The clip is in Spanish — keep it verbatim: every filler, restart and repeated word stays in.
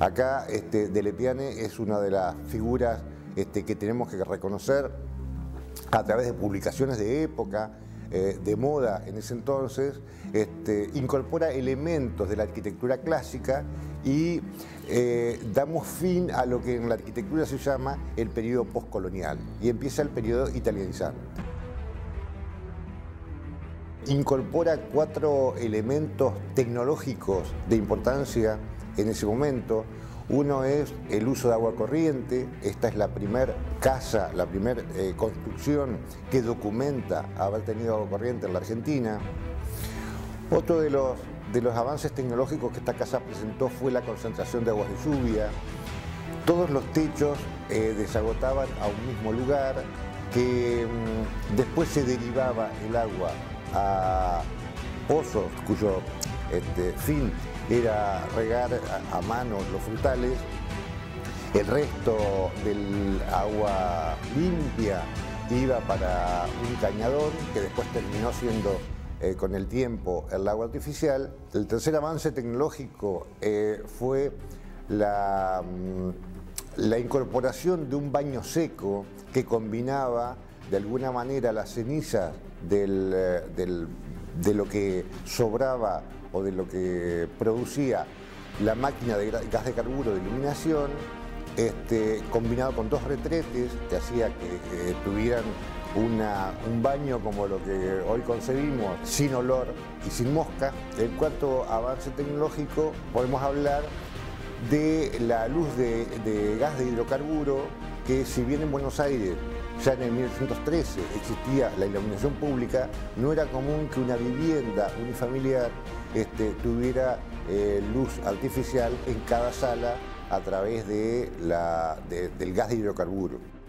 Acá este, De Lepiane es una de las figuras este, que tenemos que reconocer a través de publicaciones de época, eh, de moda en ese entonces. Este, incorpora elementos de la arquitectura clásica y eh, damos fin a lo que en la arquitectura se llama el periodo postcolonial, y empieza el periodo italianizante. Incorpora cuatro elementos tecnológicos de importancia en ese momento. Uno es el uso de agua corriente. Esta es la primera casa, la primera eh, construcción que documenta haber tenido agua corriente en la Argentina. Otro de los, de los avances tecnológicos que esta casa presentó fue la concentración de aguas de lluvia. Todos los techos eh, desagotaban a un mismo lugar, que mmm, después se derivaba el agua a pozos cuyo este, fin era regar a, a mano los frutales. El resto del agua limpia iba para un cañadón que después terminó siendo eh, con el tiempo el agua artificial. El tercer avance tecnológico eh, fue la, la incorporación de un baño seco que combinaba de alguna manera las cenizas del, del, de lo que sobraba o de lo que producía la máquina de gas de carburo de iluminación, este, combinado con dos retretes que hacía que eh, tuvieran una, un baño como lo que hoy concebimos, sin olor y sin mosca. El cuarto avance tecnológico, podemos hablar de la luz de, de gas de hidrocarburo, que si bien en Buenos Aires ya en el mil novecientos trece existía la iluminación pública, no era común que una vivienda unifamiliar este, tuviera eh, luz artificial en cada sala a través de la, de, del gas de hidrocarburo.